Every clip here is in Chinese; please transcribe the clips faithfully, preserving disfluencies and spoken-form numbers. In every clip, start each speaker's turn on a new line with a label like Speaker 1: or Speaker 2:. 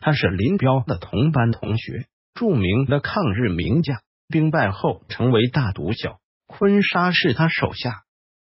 Speaker 1: 他是林彪的同班同学，著名的抗日名将，兵败后成为大毒枭，坤沙是他手下。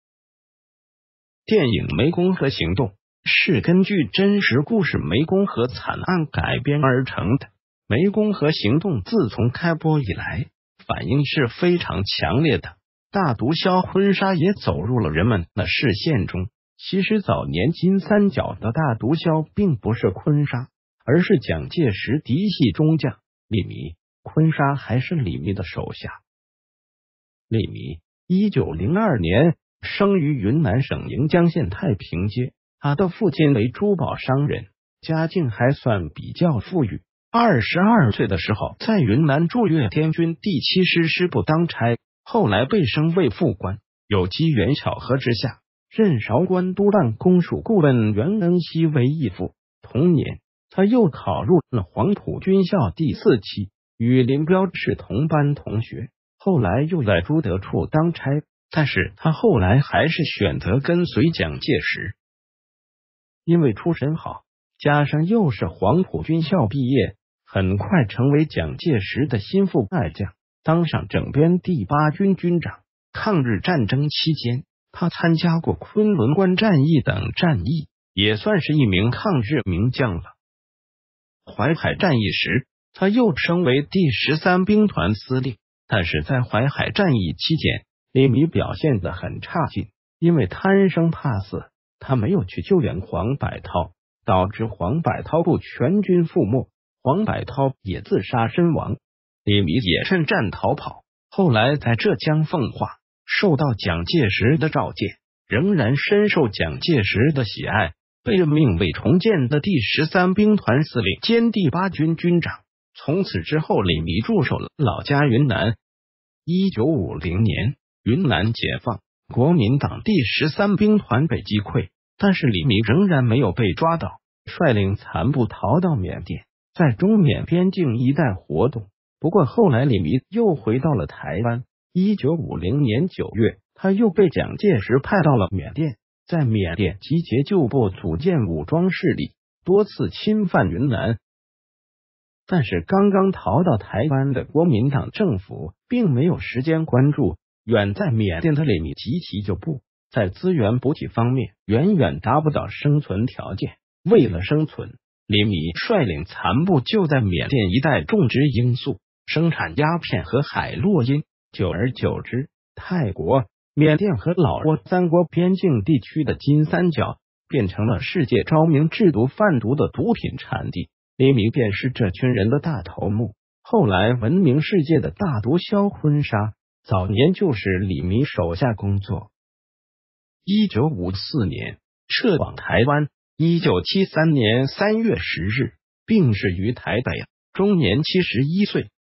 Speaker 1: 电影《湄公河行动》是根据真实故事湄公河惨案改编而成的。湄公河行动自从开播以来，反应是非常强烈的，大毒枭坤沙也走入了人们的视线中。其实早年金三角的大毒枭并不是坤沙，而是蒋介石嫡系中将李弥，坤沙还是李弥的手下。李弥一九零二年生于云南省盈江县太平街，他的父亲为珠宝商人，家境还算比较富裕。二十二岁的时候，在云南驻粤天军第七师师部当差，后来被升为副官。有机缘巧合之下，任韶关督办公署顾问袁恩熙为义父。同年，他又考入了黄埔军校第四期，与林彪是同班同学。后来又在朱德处当差，但是他后来还是选择跟随蒋介石，因为出身好，加上又是黄埔军校毕业，很快成为蒋介石的心腹爱将，当上整编第八军军长。抗日战争期间，他参加过昆仑关战役等战役，也算是一名抗日名将了。淮海战役时，他又升为第十三兵团司令，但是在淮海战役期间，李弥表现得很差劲，因为贪生怕死，他没有去救援黄百韬，导致黄百韬部全军覆没，黄百韬也自杀身亡，李弥也趁战逃跑。后来在浙江奉化受到蒋介石的召见，仍然深受蒋介石的喜爱，被任命为重建的第十三兵团司令兼第八军军长。从此之后，李弥驻守了老家云南。一九五零年，云南解放，国民党第十三兵团被击溃，但是李弥仍然没有被抓到，率领残部逃到缅甸，在中缅边境一带活动。不过后来李弥又回到了台湾。一九五零年九月，他又被蒋介石派到了缅甸，在缅甸集结旧部，组建武装势力，多次侵犯云南。但是刚刚逃到台湾的国民党政府并没有时间关注远在缅甸的李弥及其旧部，在资源补给方面远远达不到生存条件。为了生存，李弥率领残部就在缅甸一带种植罂粟，生产鸦片和海洛因。久而久之，泰国、缅甸和老挝三国边境地区的金三角变成了世界昭明制毒贩毒的毒品产地。李弥便是这群人的大头目，后来闻名世界的大毒枭坤沙，早年就是李弥手下工作。一九五四年撤往台湾，一九七三年三月十日病逝于台北，终年七十一岁。